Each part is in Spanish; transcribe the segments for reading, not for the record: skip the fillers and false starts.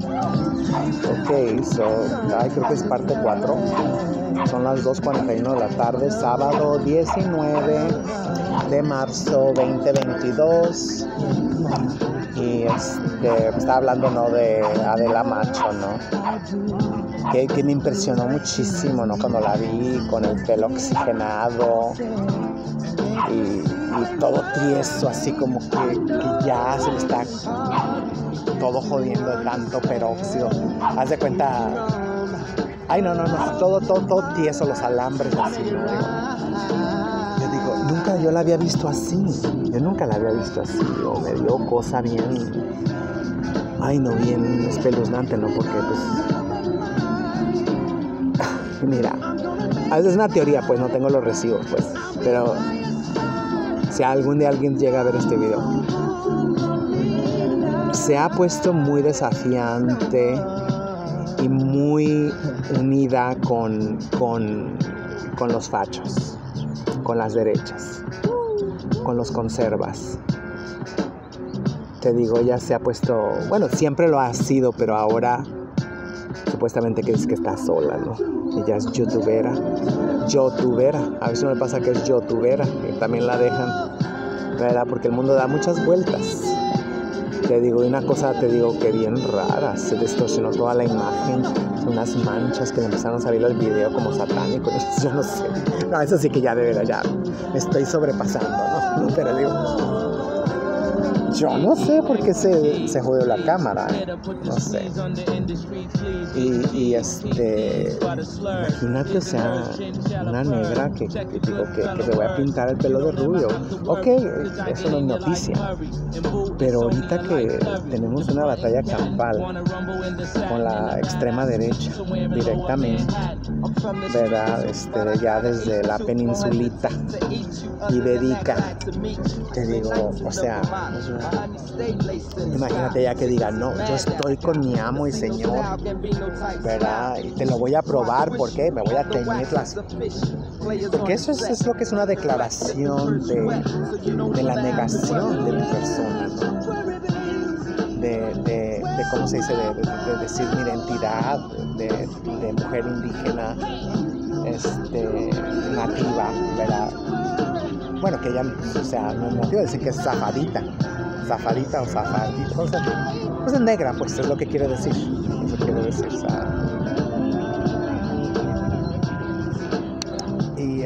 Ok, creo que es parte 4. Son las 2:41 de la tarde, sábado 19 de marzo 2022. Y estaba hablando, ¿no?, de Adela Macho, ¿no? Que me impresionó muchísimo, ¿no?, cuando la vi con el pelo oxigenado y todo tieso, así como que ya se le está todo jodiendo de tanto peróxido. Haz de cuenta, todo tieso, los alambres así, ¿no? Yo digo, nunca yo la había visto así. O me dio cosa bien, bien espeluznante, ¿no? Porque, pues, mira, a veces es una teoría, pues, no tengo los recibos, pues, pero si algún día alguien llega a ver este video, se ha puesto muy desafiante y muy unida con los fachos, con las derechas, con los conservas. Te digo, ya se ha puesto, bueno, siempre lo ha sido, pero ahora supuestamente que dice que está sola, ¿no? Ella es youtubera. A veces me pasa que es youtubera, que también la dejan, ¿verdad? Porque el mundo da muchas vueltas. Te digo, una cosa que bien rara, se distorsionó toda la imagen, unas manchas que le empezaron a salir al video como satánico, yo no sé. No, eso sí que ya de verdad, ya me estoy sobrepasando, ¿no? Pero digo, yo no sé por qué se jodió la cámara, no sé. Y imagínate, o sea, una negra que digo que me voy a pintar el pelo de rubio. Ok, eso no es noticia. Pero ahorita que tenemos una batalla campal con la extrema derecha directamente, ¿verdad? Ya desde la peninsulita ibérica, te digo, o sea, imagínate ya que diga, no, yo estoy con mi amo y señor, ¿verdad? Y te lo voy a probar, ¿por qué? Me voy a teñir porque eso es lo que es una declaración de la negación de mi persona, ¿no? De ¿cómo se dice? De decir mi identidad de mujer indígena, nativa, ¿verdad? Bueno, que ella, o sea, no es nativa, decir que es zafadita o zafadita, o sea, pues es negra, pues es lo que quiere decir. O sea, y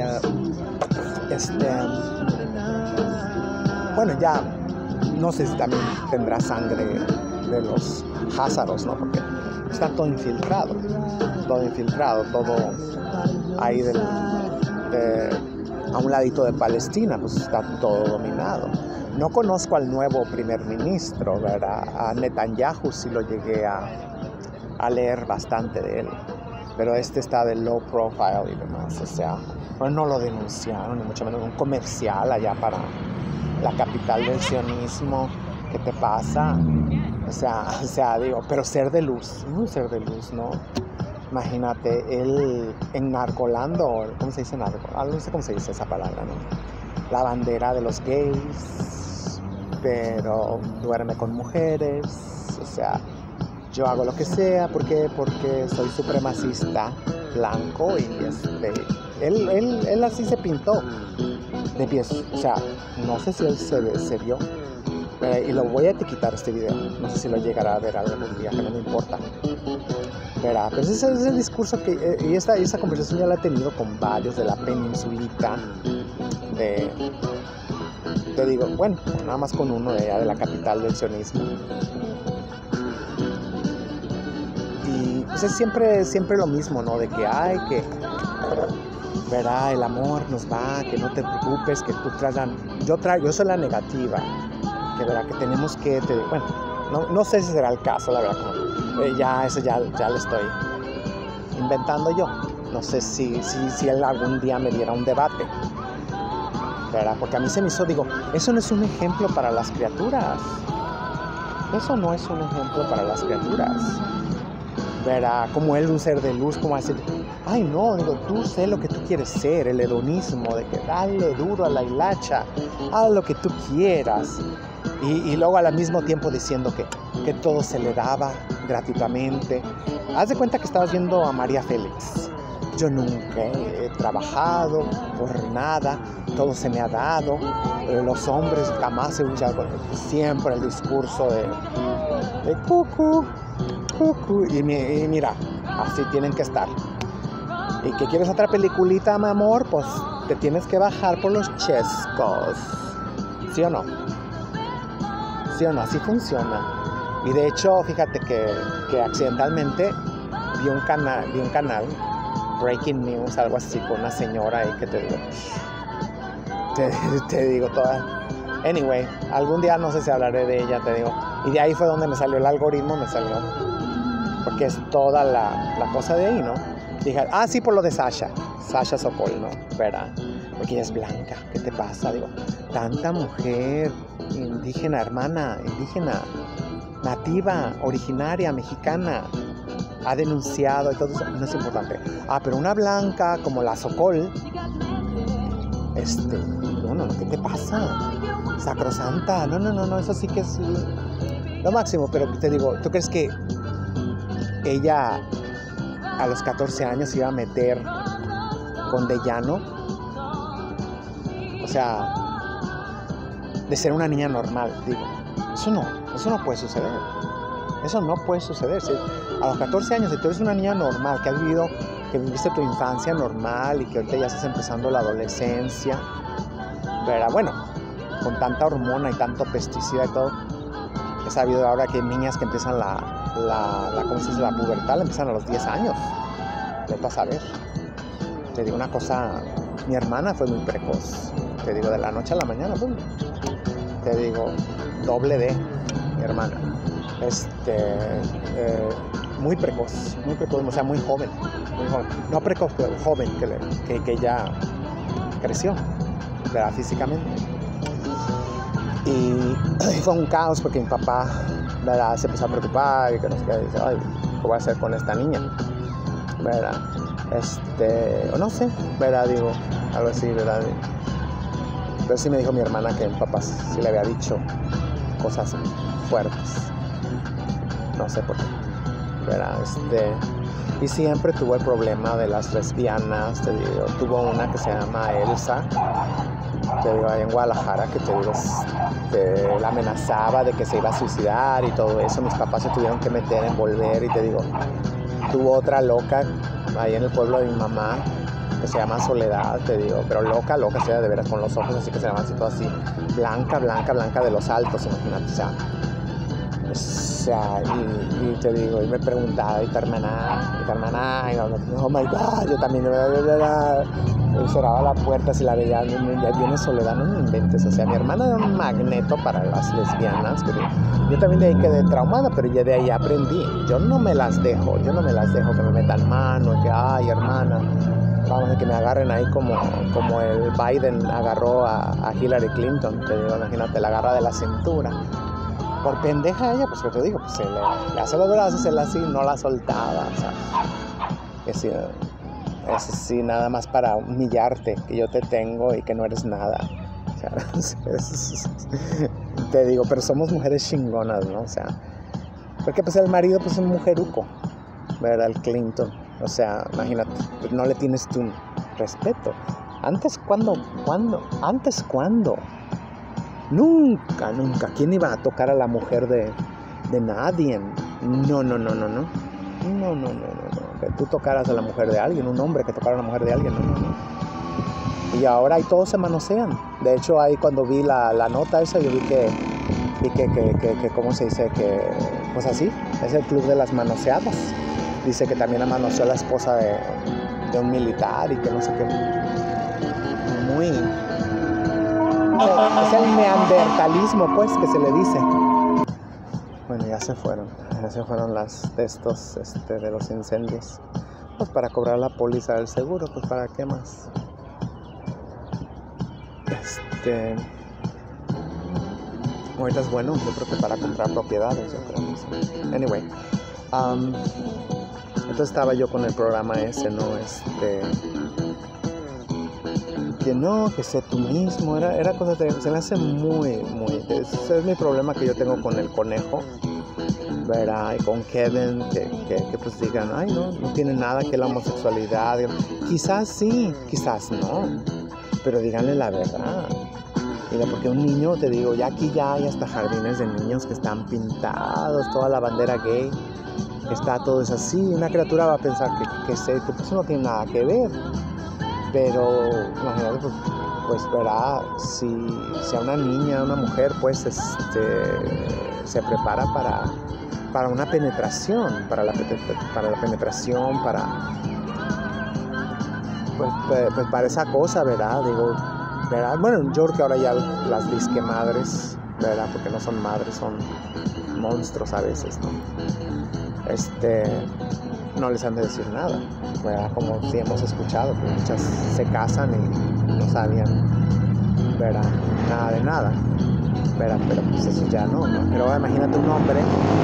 bueno, ya no sé si también tendrá sangre de los házaros, ¿no? Porque está todo infiltrado, todo ahí a un ladito de Palestina, pues está todo dominado. No conozco al nuevo primer ministro, ¿verdad? A Netanyahu sí lo llegué a leer bastante de él, pero está de low profile y demás, o sea, no lo denunciaron, ni mucho menos un comercial allá para la capital del sionismo. ¿Qué te pasa? O sea, digo, pero ser de luz, ¿no? Imagínate, él enarbolando, ¿cómo se dice enarbolando? No sé cómo se dice esa palabra, ¿no? La bandera de los gays, pero duerme con mujeres, o sea, yo hago lo que sea, porque soy supremacista blanco y él así se pintó de pies, o sea, no sé si él se vio. Y lo voy a etiquetar este video, no sé si lo llegará a ver algún día, que no me importa, ¿verdad? Pero ese es el discurso que, y esta conversación ya la he tenido con varios de la peninsulita, te digo, bueno, nada más con uno de allá de la capital del sionismo. Y pues es siempre lo mismo, ¿no? De que ¿verdad? El amor nos va, que no te preocupes, que tú yo soy la negativa. Que verá que tenemos que, bueno, no sé si será el caso, la verdad, eso ya lo estoy inventando yo. No sé si él algún día me diera un debate, ¿verdad? Porque a mí se me hizo, digo, eso no es un ejemplo para las criaturas. Eso no es un ejemplo para las criaturas, ¿verdad? Como él, un ser de luz, como decir, ay no, digo, tú sé lo que tú quieres ser, el hedonismo, de que dale duro a la hilacha, haz lo que tú quieras. Y luego al mismo tiempo diciendo que todo se le daba gratuitamente. Haz de cuenta que estabas viendo a María Félix. Yo nunca he trabajado por nada, todo se me ha dado. Los hombres jamás se usan, siempre el discurso de cucu. Y mira, así tienen que estar. ¿Y que quieres otra peliculita, mi amor? Pues te tienes que bajar por los chescos. ¿Sí o no? ¿Sí o no? Así funciona. Y de hecho, fíjate que accidentalmente vi un canal, Breaking News, algo así, con una señora ahí que te digo toda. Anyway, algún día no sé si hablaré de ella, te digo. Y de ahí fue donde me salió el algoritmo, porque es toda la cosa de ahí, ¿no? Dije, sí, por lo de Sasha Sokol, ¿no? ¿Verdad? Porque ella es blanca, ¿qué te pasa? Digo, tanta mujer indígena, hermana, indígena, nativa, originaria, mexicana, ha denunciado y todo eso, no es importante. Pero una blanca como la Sokol, no, ¿qué te pasa? Sacrosanta, no, eso sí que es lo máximo, pero te digo, ¿tú crees que ella a los 14 años se iba a meter con De Llano? O sea, de ser una niña normal, digo, eso no puede suceder. Eso no puede suceder. Si a los 14 años, si tú eres una niña normal, que viviste tu infancia normal y que ahorita ya estás empezando la adolescencia, pero bueno, con tanta hormona y tanto pesticida y todo, he sabido ahora que hay niñas que empiezan ¿cómo se dice? La pubertad, la empiezan a los 10 años. Vete a saber. Te digo una cosa, mi hermana fue muy precoz. Te digo, de la noche a la mañana, ¡pum! Te digo, doble D, mi hermana. Muy precoz, o sea, muy joven. No precoz, pero joven, que ya creció, ¿verdad? Físicamente. Y fue un caos porque mi papá, ¿verdad?, se empezó a preocupar y que no sé qué, dice, ay, ¿qué voy a hacer con esta niña? ¿Verdad? O no sé, ¿verdad? Digo, algo así, ¿verdad? Pero sí me dijo mi hermana que mi papá sí le había dicho cosas fuertes. No sé por qué, ¿verdad? Y siempre tuvo el problema de las lesbianas, te digo. Tuvo una que se llama Elsa, te digo, ahí en Guadalajara, que te digo, que la amenazaba de que se iba a suicidar y todo eso. Mis papás se tuvieron que meter, envolver, y te digo, tuvo otra loca ahí en el pueblo de mi mamá, que se llama Soledad, te digo, pero loca, o sea, de veras, con los ojos así que se llaman así, todo así, blanca de los altos, imagínate, o sea, y te digo, y me preguntaba, y tu hermana, y oh my God, yo también, y cerraba la puerta si la veía, ya viene Soledad, no me inventes, o sea, mi hermana era un magneto para las lesbianas, que yo también de ahí quedé traumada, pero ya de ahí aprendí, yo no me las dejo que me metan mano, que, ay, hermana, vamos a que me agarren ahí como el Biden agarró a Hillary Clinton, te digo, imagínate, la agarra de la cintura. Por pendeja ella, pues que te digo, pues se le hace los brazos, él así, no la soltaba, o sea, que sí, es así, nada más para humillarte, que yo te tengo y que no eres nada, o sea, te digo, pero somos mujeres chingonas, ¿no? O sea, porque pues el marido pues es un mujeruco, ¿verdad? El Clinton, o sea, imagínate, pues no le tienes tu respeto. ¿Antes cuándo? Nunca. ¿Quién iba a tocar a la mujer de nadie? No. Que tú tocaras a la mujer de alguien, un hombre que tocara a la mujer de alguien, no. Y ahora ahí todos se manosean. De hecho, ahí cuando vi la nota esa, yo vi que ¿cómo se dice? Que, pues así, es el club de las manoseadas. Dice que también manoseó a la esposa de un militar y que no sé qué. Es el neandertalismo, pues, que se le dice. Bueno, ya se fueron las de estos, de los incendios. Pues para cobrar la póliza del seguro, pues para qué más. Ahorita es bueno, yo creo que para comprar propiedades, yo creo. Anyway, entonces estaba yo con el programa ese, ¿no? Que sé tú mismo, era cosas se me hace muy, ese es mi problema que yo tengo con el conejo, ¿verdad? Y con Kevin, que pues digan, ay, no tiene nada que la homosexualidad. Quizás sí, quizás no, pero díganle la verdad. Mira, porque un niño, te digo, ya aquí ya hay hasta jardines de niños que están pintados, toda la bandera gay, que está todo es así. Una criatura va a pensar que pues no tiene nada que ver. Pero imagínate, pues verá, si a una niña, a una mujer, pues se prepara para una penetración, para la penetración, pues para esa cosa, ¿verdad? Digo, ¿verdad? Bueno, yo creo que ahora ya las disque madres, ¿verdad? Porque no son madres, son monstruos a veces, ¿no? No les han de decir nada, ¿verdad? Como si hemos escuchado que muchas se casan y no sabían, ¿verdad? Nada de nada, ¿verdad? Pero pues eso ya no. Pero ahora imagínate un hombre,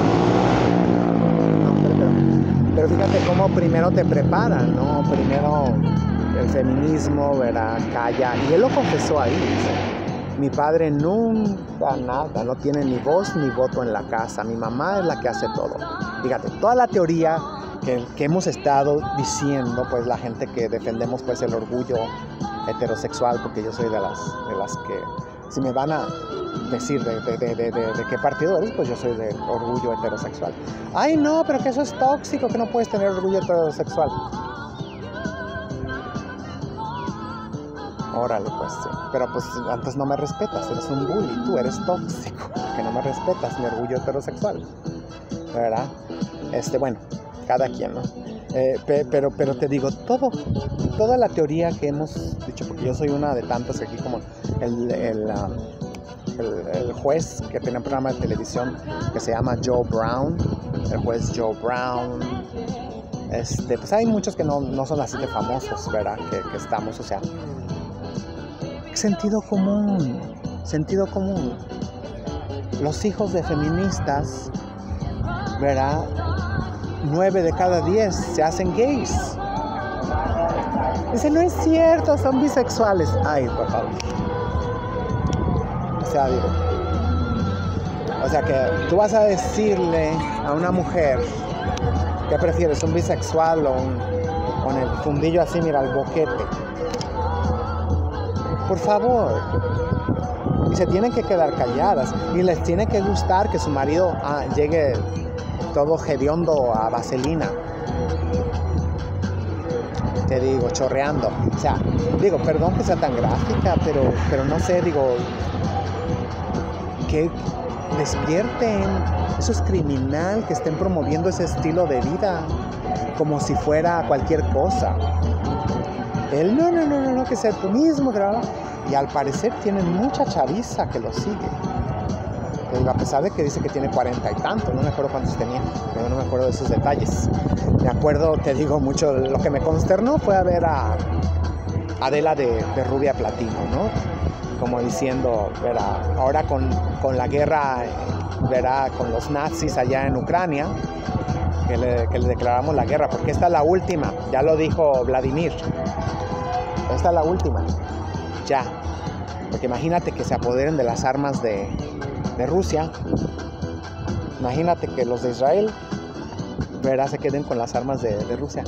pero fíjate cómo primero te preparan, ¿no? Primero el feminismo, ¿verdad? Calla, y él lo confesó ahí, dice, mi padre nunca nada, no tiene ni voz ni voto en la casa, mi mamá es la que hace todo. Fíjate, toda la teoría que hemos estado diciendo, pues la gente que defendemos pues el orgullo heterosexual, porque yo soy de las que, si me van a decir de qué partido eres, pues yo soy del orgullo heterosexual. Ay, no, pero que eso es tóxico, que no puedes tener orgullo heterosexual. Órale, pues sí. Pero pues antes no me respetas, eres un bully, tú eres tóxico, que no me respetas mi orgullo heterosexual, ¿verdad? Bueno, cada quien, ¿no? Pero te digo, toda la teoría que hemos dicho, porque yo soy una de tantas aquí, como el juez que tiene un programa de televisión que se llama Joe Brown, el juez Joe Brown, pues hay muchos que no son así de famosos, ¿verdad? Que estamos, o sea, sentido común. Los hijos de feministas, ¿verdad? 9 de cada 10 se hacen gays. Dice, no es cierto, son bisexuales. Ay, por favor. O sea que tú vas a decirle a una mujer, ¿qué prefieres? ¿Un bisexual o con el fundillo así, mira, el boquete? Por favor. Y se tienen que quedar calladas. Y les tiene que gustar que su marido llegue todo hediondo a vaselina. Te digo, chorreando. O sea, digo, perdón que sea tan gráfica, pero no sé, digo, que despierten. Eso es criminal, que estén promoviendo ese estilo de vida como si fuera cualquier cosa. Él no, que sea tú mismo, ¿verdad? Y al parecer tienen mucha chaviza que lo sigue. A pesar de que dice que tiene 40 y tantos, no me acuerdo cuántos tenía, pero no me acuerdo de esos detalles. Me acuerdo, te digo mucho, lo que me consternó fue a ver a Adela de Rubia Platino, ¿no? Como diciendo, ¿verdad? Ahora con la guerra, ¿verdad? Con los nazis allá en Ucrania, que le declaramos la guerra, porque esta es la última, ya lo dijo Vladimir. Esta es la última, ya. Porque imagínate que se apoderen de las armas de Rusia. Imagínate que los de Israel, ¿verdad? Se queden con las armas de Rusia.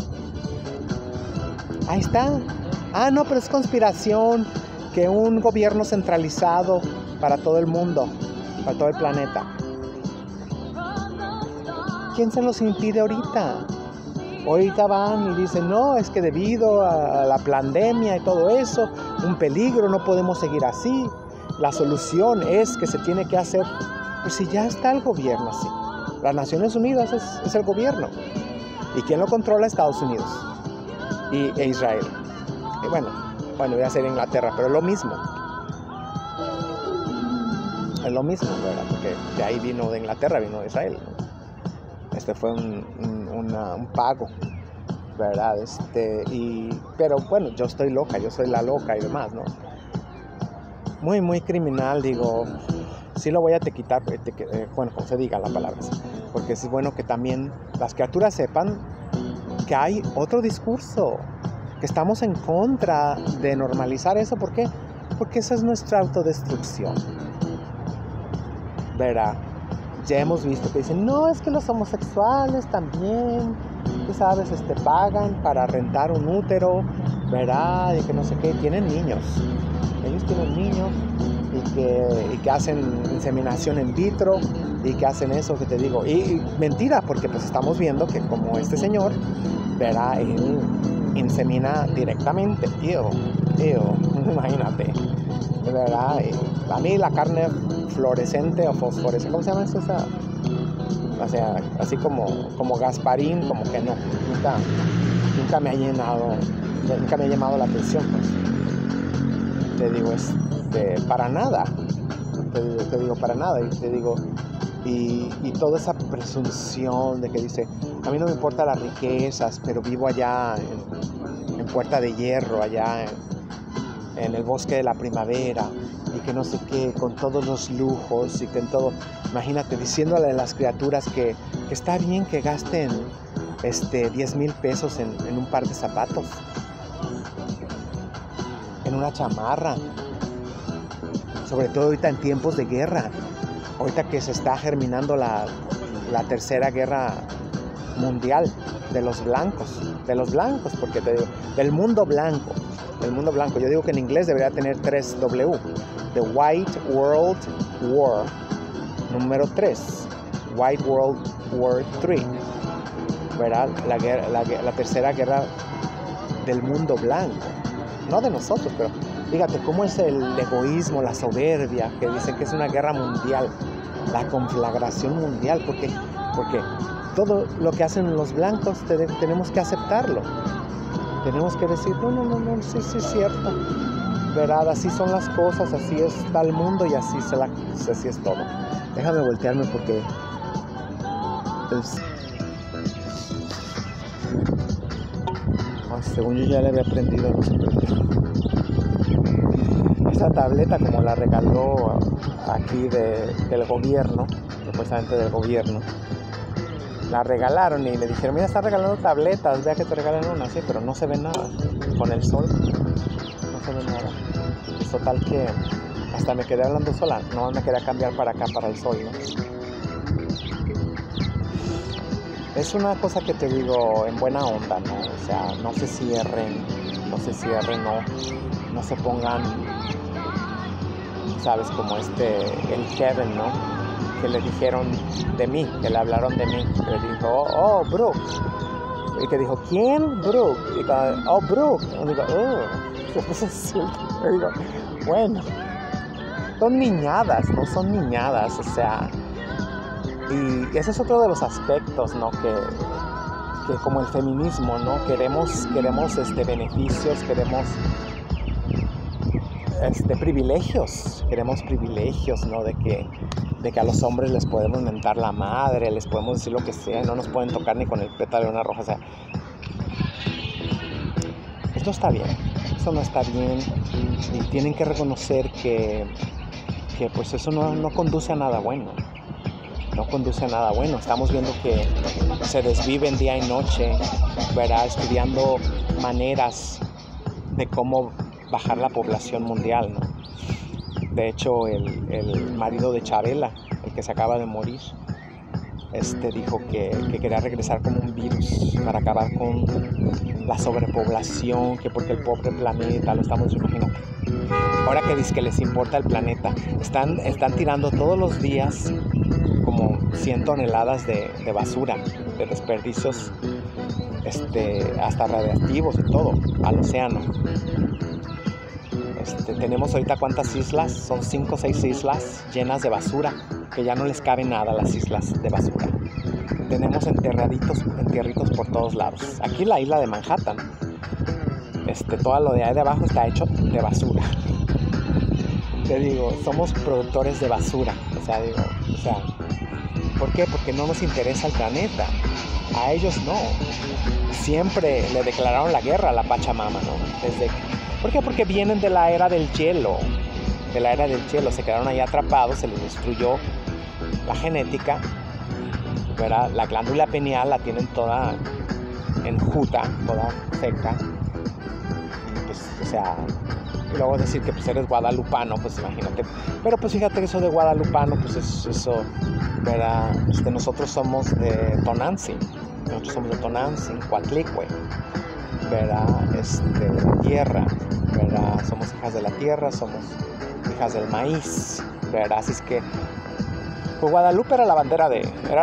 Ahí está. No, pero es conspiración, que un gobierno centralizado para todo el mundo, para todo el planeta. ¿Quién se los impide ahorita? Ahorita van y dicen, no, es que debido a la pandemia y todo eso, un peligro, no podemos seguir así. La solución es que se tiene que hacer, pues si ya está el gobierno así. Las Naciones Unidas es el gobierno. ¿Y quién lo controla? Estados Unidos e Israel. Y bueno, voy a ser Inglaterra, pero es lo mismo. Es lo mismo, ¿verdad? Porque de ahí vino de Inglaterra, vino de Israel, ¿no? Fue un pago, ¿verdad? Pero bueno, yo estoy loca, yo soy la loca y demás, ¿no? Muy, muy criminal, digo. Sí lo voy a quitar, bueno, como se diga la palabra, porque es bueno que también las criaturas sepan que hay otro discurso, que estamos en contra de normalizar eso. ¿Por qué? Porque esa es nuestra autodestrucción, ¿verdad? ya hemos visto que dicen, no, es que los homosexuales también, tú sabes, pagan para rentar un útero, ¿verdad? Y que no sé qué, tienen niños. Ellos tienen niños y que hacen inseminación in vitro y que hacen eso que te digo. Y mentira, porque pues estamos viendo que como este señor, ¿verdad? Él insemina directamente. Imagínate, ¿verdad? A mí la carne fluorescente o fosforescente, ¿cómo se llama eso? O sea, así como Gasparín, como que no, nunca me ha llamado la atención, pues. Te digo, para nada, te digo para nada, y te digo, y toda esa presunción de que dice, a mí no me importan las riquezas, pero vivo allá en Puerta de Hierro, allá en el bosque de la primavera, y que no sé qué, con todos los lujos y que en todo, imagínate, diciéndole a las criaturas que está bien que gasten 10,000 pesos en un par de zapatos, en una chamarra, sobre todo ahorita en tiempos de guerra, ahorita que se está germinando la tercera guerra mundial de los blancos, porque te digo, del mundo blanco. Yo digo que en inglés debería tener 3W. The White World War, número 3. White World War 3. ¿Verdad? La tercera guerra del mundo blanco. No de nosotros, pero fíjate cómo es el egoísmo, la soberbia, que dicen que es una guerra mundial, la conflagración mundial, porque todo lo que hacen los blancos tenemos que aceptarlo. Tenemos que decir, no, sí es cierto, ¿verdad? Así son las cosas, así está el mundo y así es todo. Déjame voltearme porque según yo ya le había aprendido, no sé por qué. Esta tableta, como la regaló aquí del gobierno, supuestamente del gobierno, la regalaron y le dijeron, mira, está regalando tabletas, vea que te regalan una, sí, pero no se ve nada, con el sol, no se ve nada. Es total que hasta me quedé hablando sola, no me quería cambiar para acá, para el sol, ¿no? Es una cosa que te digo en buena onda, ¿no? O sea, no se cierren, no se pongan, ¿sabes? Como el Kevin, ¿no? Que le dijeron de mí, que le hablaron de mí, que le dijo, oh, Brooke. Y que dijo, ¿quién? Brooke. Y digo, oh, Brooke. Y digo, se puso así. Y digo, bueno, son niñadas, no son niñadas, o sea. Y ese es otro de los aspectos, ¿no? Que como el feminismo, ¿no? Queremos beneficios, queremos privilegios, ¿no? De que a los hombres les podemos mentar la madre, les podemos decir lo que sea, no nos pueden tocar ni con el pétalo de una rosa, o sea, esto está bien, eso no está bien, y tienen que reconocer que pues eso no conduce a nada bueno, estamos viendo que se desviven día y noche, ¿verdad? Estudiando maneras de cómo bajar la población mundial, ¿no? De hecho, el marido de Chabela, el que se acaba de morir, dijo que quería regresar como un virus para acabar con la sobrepoblación, que porque el pobre planeta, lo estamos imaginando. Ahora que dice que les importa el planeta, están tirando todos los días como 100 toneladas de basura, de desperdicios, hasta radiactivos y todo, al océano. Tenemos ahorita ¿cuántas islas? Son 5 o 6 islas llenas de basura, que ya no les cabe nada a las islas de basura. Tenemos entierritos por todos lados. Aquí la isla de Manhattan, todo lo de ahí de abajo está hecho de basura. Te digo, somos productores de basura. ¿Por qué? Porque no nos interesa el planeta. A ellos no. Siempre le declararon la guerra a la Pachamama, ¿no? ¿Por qué? Porque vienen de la era del hielo. Se quedaron ahí atrapados, se les destruyó la genética, ¿verdad? La glándula pineal la tienen toda enjuta, toda seca. Pues, Y luego decir que pues eres guadalupano, pues imagínate. Pero pues fíjate que eso de guadalupano, pues eso, ¿verdad? Nosotros somos de Tonantzin. Nosotros somos de Tonantzin, Coatlicue, ¿verdad? De la tierra, ¿verdad? Somos hijas de la tierra, somos hijas del maíz, ¿verdad? Así es que pues Guadalupe era la bandera era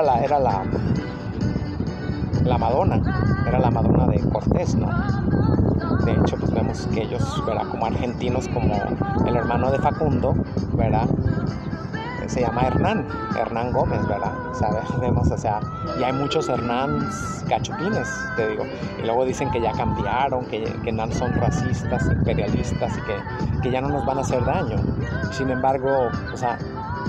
la Madonna, era la Madonna de Cortés, ¿no? De hecho, pues vemos que ellos, ¿verdad? Como argentinos, como el hermano de Facundo, ¿verdad? Se llama Hernán Gómez, ¿verdad? O sea, vemos, o sea, y hay muchos Hernán Gachupines, te digo. Y luego dicen que ya cambiaron, que no son racistas, imperialistas y que ya no nos van a hacer daño. Sin embargo, o sea,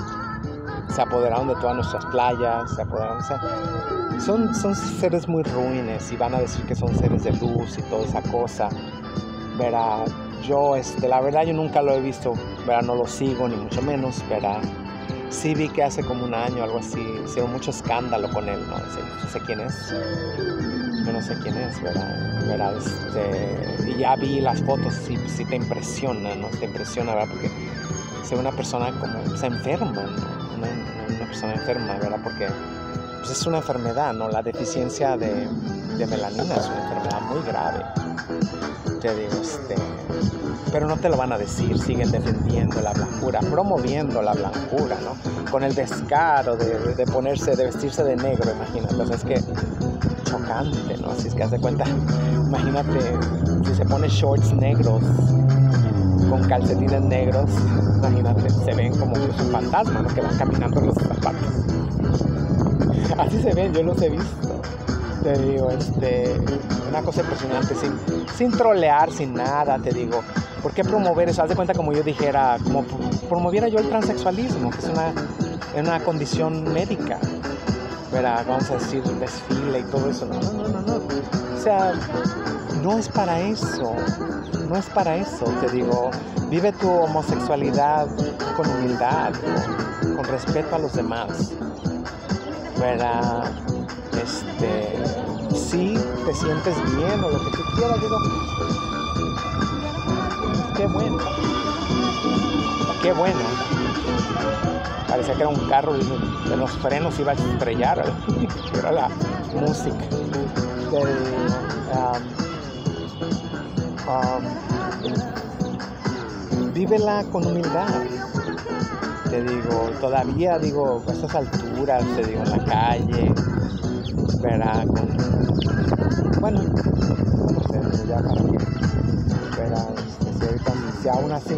se apoderaron de todas nuestras playas, se apoderaron, o sea, son seres muy ruines y van a decir que son seres de luz y toda esa cosa, ¿verdad? Yo, la verdad, yo nunca lo he visto, ¿verdad? No lo sigo, ni mucho menos, ¿verdad? Sí vi que hace como un año, algo así, hicieron mucho escándalo con él, ¿no? No sé quién es, yo no sé quién es, ¿verdad? Y ya vi las fotos, sí te impresiona, ¿no? Te impresiona, ¿verdad? Porque se ve una persona como, se enferma, ¿no? Una persona enferma, ¿verdad? Porque pues es una enfermedad, ¿no? La deficiencia de melanina es una enfermedad muy grave. Te digo, pero no te lo van a decir, siguen defendiendo la blancura, promoviendo la blancura, ¿no? Con el descaro de vestirse de negro, imagínate. Entonces es que chocante, ¿no? Si es que haz de cuenta, imagínate si se pone shorts negros con calcetines negros, imagínate, se ven como que es un fantasma, ¿no? Que van caminando en los zapatos. Así se ven, yo los he visto. Te digo, una cosa impresionante, sin trolear, sin nada, te digo. ¿Por qué promover eso? Haz de cuenta como yo dijera, como promoviera yo el transexualismo, que es una condición médica, ¿verdad? Vamos a decir, desfile y todo eso. No. O sea, no es para eso, te digo. Vive tu homosexualidad con humildad, con respeto a los demás, ¿verdad? Si te sientes bien o lo que tú quieras, digo, qué bueno. Parecía que era un carro de los frenos, iba a estrellar, era la música. Vívela con humildad. Te digo, todavía digo, a estas alturas, te digo, en la calle, ¿verdad? Bueno, no sé, ya para qué, ¿verdad? Si aún así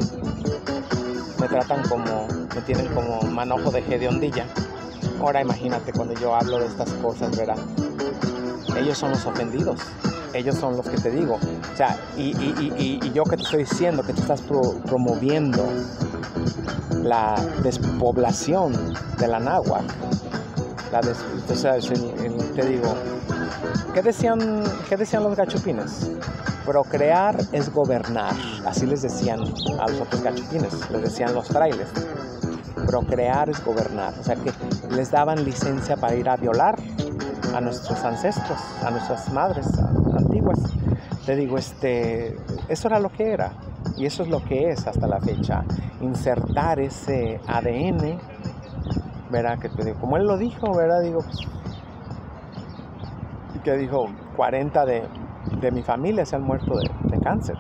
me tienen como manojo de hediondilla. Ahora imagínate cuando yo hablo de estas cosas, ¿verdad? Ellos son los ofendidos. Ellos son los que te digo, o sea, y yo que te estoy diciendo que tú estás promoviendo la despoblación de la náhuatl, o sea, te digo, ¿qué decían los gachupines? Procrear es gobernar, así les decían a los otros gachupines, les decían los frailes. Procrear es gobernar, o sea que les daban licencia para ir a violar a nuestros ancestros, a nuestras madres antiguas. Te digo, eso era lo que era, y eso es lo que es hasta la fecha, insertar ese ADN, ¿verdad? Que te digo, como él lo dijo, ¿verdad? Digo, que dijo, 40 de mi familia se han muerto de cáncer.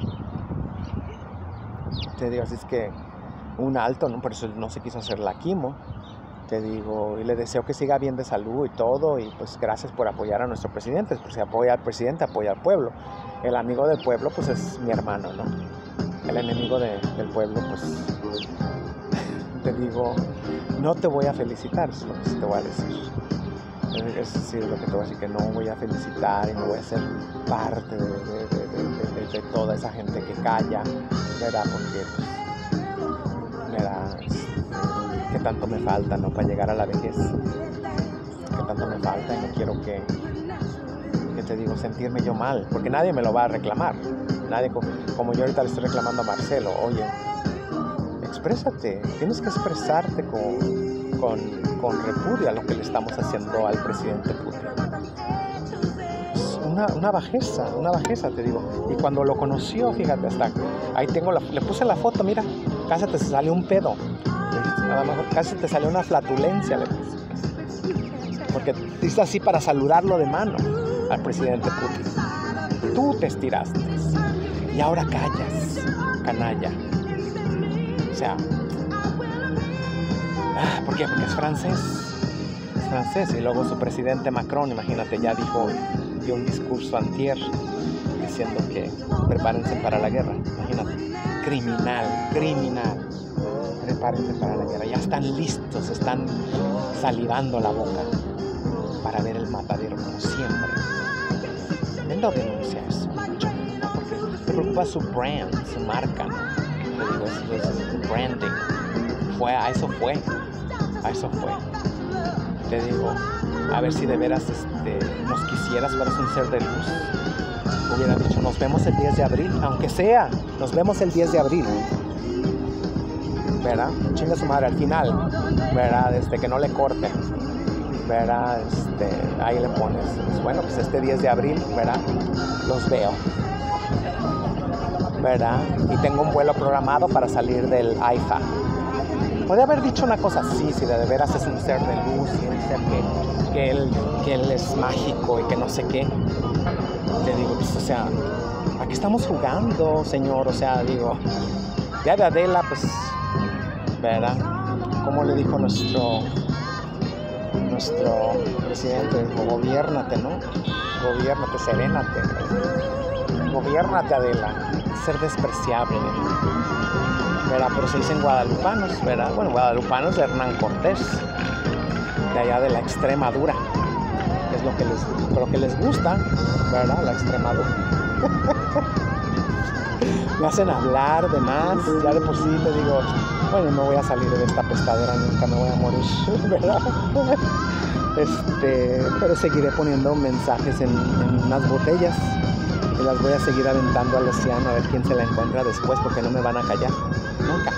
Te digo, así es que un alto, ¿no? Por eso no se quiso hacer la quimo. Te digo, y le deseo que siga bien de salud y todo, y pues gracias por apoyar a nuestro presidente, pues si apoya al presidente, apoya al pueblo. El amigo del pueblo, pues es mi hermano, ¿no? El enemigo del pueblo, pues, te digo, no te voy a felicitar, es lo que te voy a decir. Es decir, lo que te voy a decir, que no voy a felicitar y no voy a ser parte de toda esa gente que calla, ¿verdad? Porque, ¿verdad? Que tanto me falta, ¿no? Para llegar a la vejez, que tanto me falta, y no quiero que te digo, sentirme yo mal, porque nadie me lo va a reclamar, nadie, como yo ahorita le estoy reclamando a Marcelo, oye, exprésate, tienes que expresarte con repudio a lo que le estamos haciendo al presidente Putin. Es una bajeza, te digo. Y cuando lo conoció, fíjate, hasta ahí le puse la foto, mira, casi te salió un pedo. A lo mejor casi te salió una flatulencia, le puse. Porque hizo así para saludarlo de mano al presidente Putin. Tú te estiraste. Y ahora callas, canalla. O sea, ¿por qué? Porque es francés. Y luego su presidente Macron, imagínate, ya dio un discurso antier diciendo que prepárense para la guerra. Imagínate, criminal. Prepárense para la guerra. Ya están listos, están salivando la boca para ver el matadero como siempre. Él no denuncia eso, porque le preocupa su brand, su marca, ¿no? Le digo, es branding. A eso fue. Te digo, a ver si de veras nos quisieras, fueras un ser de luz. Hubiera dicho, nos vemos el 10 de abril, aunque sea, nos vemos el 10 de abril. ¿Verdad? Chinga su madre al final, ¿verdad? Que no le corten, ¿verdad? Ahí le pones, pues bueno, pues este 10 de abril, ¿verdad? Los veo, ¿verdad? Y tengo un vuelo programado para salir del AIFA. Podría haber dicho una cosa así, si de veras es un ser de luz y un ser que él es mágico y que no sé qué. Te digo, pues, o sea, ¿a qué estamos jugando, señor? O sea, digo, ya de Adela, pues, ¿verdad? Como le dijo nuestro presidente, gobiérnate, ¿no? Gobiérnate, serénate. Gobiérnate, Adela. Ser despreciable, ¿verdad? Pero se dicen guadalupanos, ¿verdad? Bueno, guadalupanos de Hernán Cortés, de allá de la Extremadura. Es lo que les gusta, ¿verdad? La Extremadura. Me hacen hablar de más, ya de por sí te digo, bueno, no voy a salir de esta pescadera nunca, me voy a morir, ¿verdad? Pero seguiré poniendo mensajes en unas botellas y las voy a seguir aventando al océano a ver quién se la encuentra después, porque no me van a callar, nunca,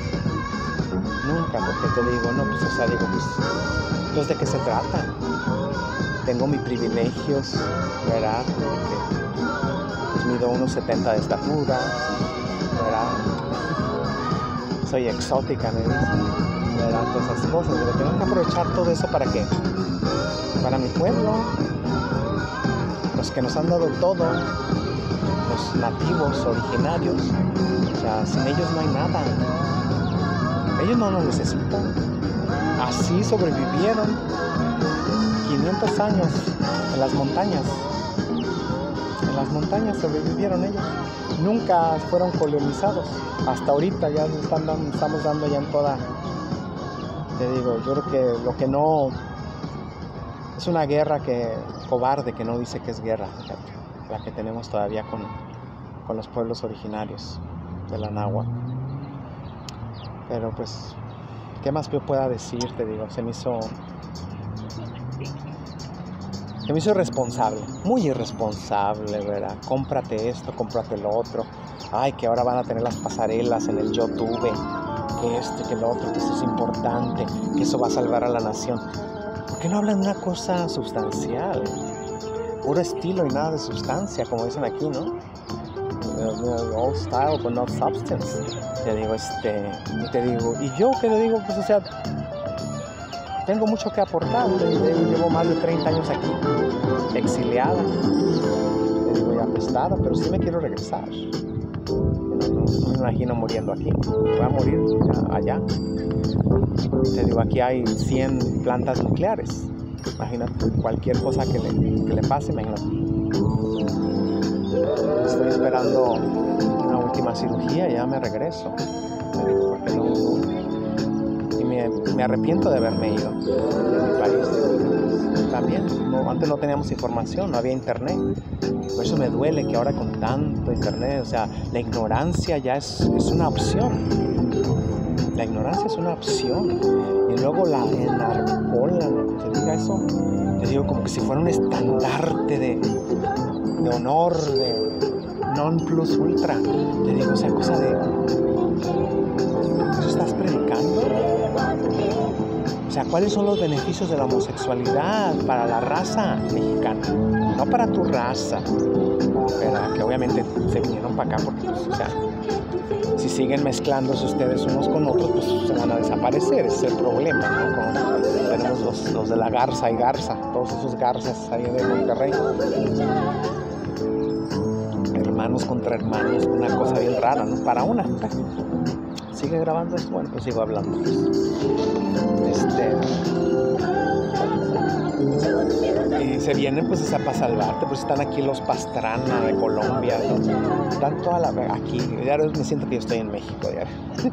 porque te digo, no, pues, o sea, digo, pues ¿de qué se trata? Tengo mis privilegios, ¿verdad? Porque pues, mido 1.70 de estatura, ¿verdad? Soy exótica, me dicen, ¿verdad? Todas esas cosas, pero tengo que aprovechar todo eso ¿para qué? Para mi pueblo, los que nos han dado todo, los nativos originarios, o sea, sin ellos no hay nada, ellos no nos necesitan, así sobrevivieron 500 años en las montañas sobrevivieron ellos, nunca fueron colonizados, hasta ahorita ya estamos dando ya en toda, te digo, yo creo que lo que no, es una guerra cobarde que no dice que es guerra, fíjate, la que tenemos todavía con los pueblos originarios de la náhuatl. Pero pues, ¿qué más yo pueda decir? Te digo, se me hizo irresponsable, muy irresponsable, ¿verdad? Cómprate esto, cómprate lo otro. Ay, que ahora van a tener las pasarelas en el YouTube, que lo otro, que eso es importante, que eso va a salvar a la nación. ¿Por qué no hablan de una cosa sustancial? Puro estilo y nada de sustancia, como dicen aquí, ¿no? All style, but not substance. Te digo, y yo que le digo, pues, o sea, tengo mucho que aportar. Llevo más de 30 años aquí, exiliada, te digo, ya apestada, pero sí me quiero regresar. No me imagino muriendo aquí. Voy a morir allá. Te digo, aquí hay 100 plantas nucleares. Imagínate, cualquier cosa que le pase, imagínate. Estoy esperando una última cirugía y ya me regreso. Te digo, porque no. Y me arrepiento de haberme ido de mi país. También, antes no teníamos información, no había internet. Por eso me duele que ahora con tanto internet, o sea, la ignorancia ya es una opción. La ignorancia es una opción. Y luego la enarbolan, se diga eso. Te digo, como que si fuera un estandarte de honor, de non plus ultra. Te digo, o sea, cosa de... ¿Eso estás predicando? O sea, ¿cuáles son los beneficios de la homosexualidad para la raza mexicana? No para tu raza, ¿verdad? Que obviamente se vinieron para acá porque, pues, o sea, si siguen mezclándose ustedes unos con otros, pues se van a desaparecer. Ese es el problema, ¿no? Tenemos los de la Garza y Garza, todos esos Garzas ahí de Monterrey. Hermanos contra hermanos, una cosa bien rara, ¿no? Para una. ¿Sigue grabando esto? Bueno, pues sigo hablando. Y se vienen pues a Zapa Salvarte, pues están aquí los Pastrana de Colombia, ¿no? Están toda la... aquí, ya me siento que yo estoy en México, ya.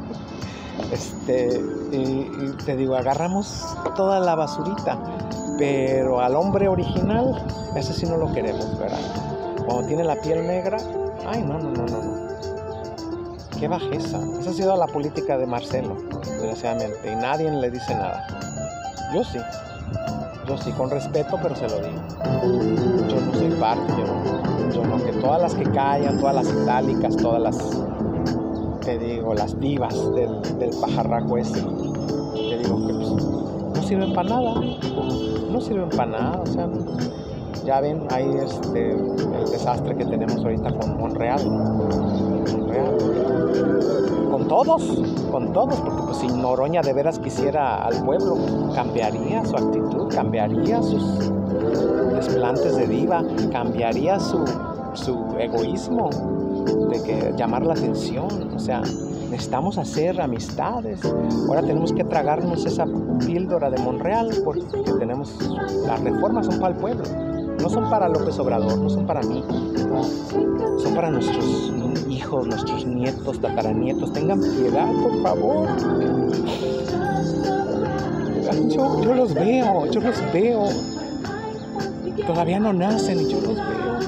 Y te digo, agarramos toda la basurita, pero al hombre original, ese sí no lo queremos, ¿verdad? Cuando tiene la piel negra, ay, no. Qué bajeza. Esa ha sido la política de Marcelo, desgraciadamente, y nadie le dice nada. Yo sí, con respeto, pero se lo digo. Yo no soy parte, yo no, que todas las que callan, todas las itálicas, todas las, te digo, las divas del pajarraco ese, te digo que pues, no sirven para nada, o sea, ya ven ahí el desastre que tenemos ahorita con Monreal. Con todos, porque pues si Noroña de veras quisiera al pueblo, cambiaría su actitud, cambiaría sus desplantes de diva, cambiaría su egoísmo de que llamar la atención. O sea, necesitamos hacer amistades. Ahora tenemos que tragarnos esa píldora de Monreal porque tenemos, las reformas son para el pueblo. No son para López Obrador, no son para mí, son para nuestros hijos, nuestros nietos, tataranietos. Tengan piedad, por favor. Yo los veo. Todavía no nacen y yo los veo.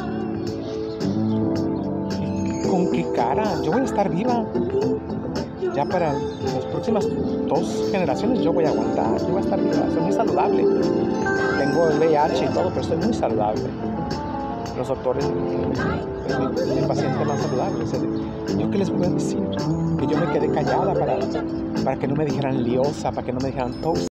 ¿Con qué cara? Yo voy a estar viva. Ya para las próximas 2 generaciones yo voy a aguantar, yo voy a estar viva, soy muy saludable. Tengo el VIH y todo, pero estoy muy saludable. Los doctores, mi paciente más saludable. ¿Yo qué les voy a decir? Que yo me quedé callada para que no me dijeran liosa, para que no me dijeran tóxica.